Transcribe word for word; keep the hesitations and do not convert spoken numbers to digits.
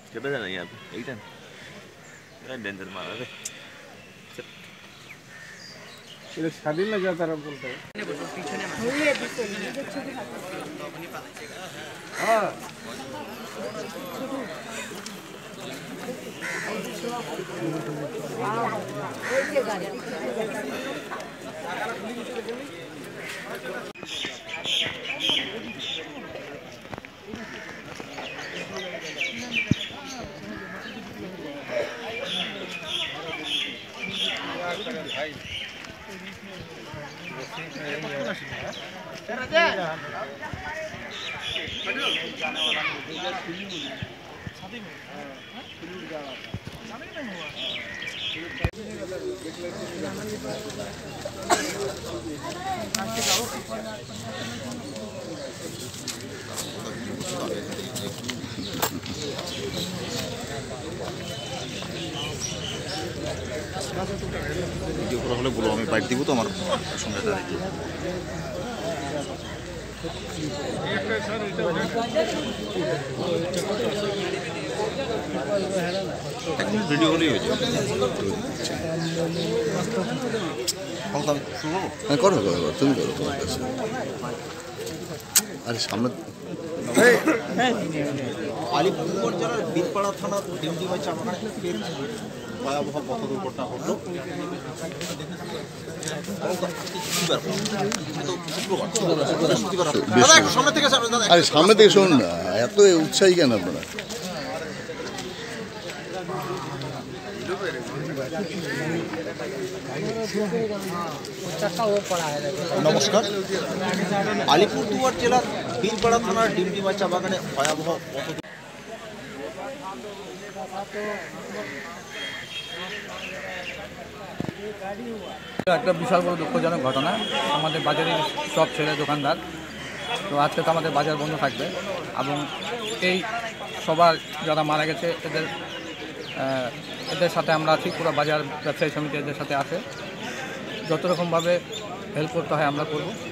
किधर जाना है यहाँ पे? एक जन डेंजर मारा रे। ये शादी में जाता रहा बोलते हैं। हाँ। ভিডিও করা হলে বলো, আমি বাইক দিব তো আমার সঙ্গে দাঁড়িয়ে ভিডিও হলেই হয়ে যাবে। হ্যাঁ করো করো তুমি করো তোমার কাছে। আরে সামনে আলিপুরদুয়ার জেলার বীরপাড়া থানার ডিমডিমাই চা বাগানে ফের ভয়াবহ পথ দুর্ঘটনা ঘটল। আরে সামনে থেকে শোন না, এত উৎসাহী কেন আপনারা? নমস্কার। আলিপুরদুয়ার জেলার বীরপাড়া থানার ডিমডিমাই চা বাগানে ভয়াবহ পথ একটা বিশাল বড় দুঃখজনক ঘটনা। আমাদের বাজারের সব ছেলে দোকানদার, তো আজকে তো আমাদের বাজার বন্ধ থাকবে এবং এই সবার যারা মারা গেছে এদের এদের সাথে আমরা আছি, পুরো বাজার ব্যবসায়ী সমিতি এদের সাথে আছে। যত রকমভাবে হেল্প করতে হয় আমরা করব।